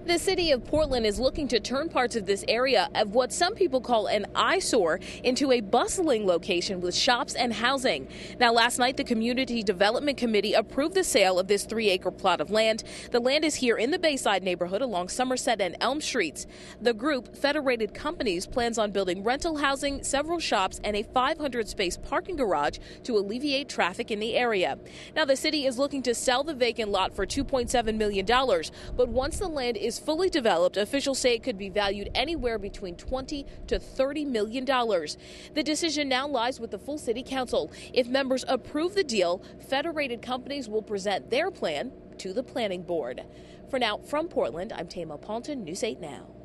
The city of Portland is looking to turn parts of this area of what some people call an eyesore into a bustling location with shops and housing. Now, last night, the Community Development Committee approved the sale of this 3-acre plot of land. The land is here in the Bayside neighborhood along Somerset and Elm Streets. The group, Federated Companies, plans on building rental housing, several shops, and a 500-space parking garage to alleviate traffic in the area. Now, the city is looking to sell the vacant lot for $2.7 million, but once the land is fully developed, officials say it could be valued anywhere between $20 to $30 million. The decision now lies with the full city council. If members approve the deal, Federated Companies will present their plan to the planning board. For now, from Portland, I'm Thema Ponton, News 8 Now.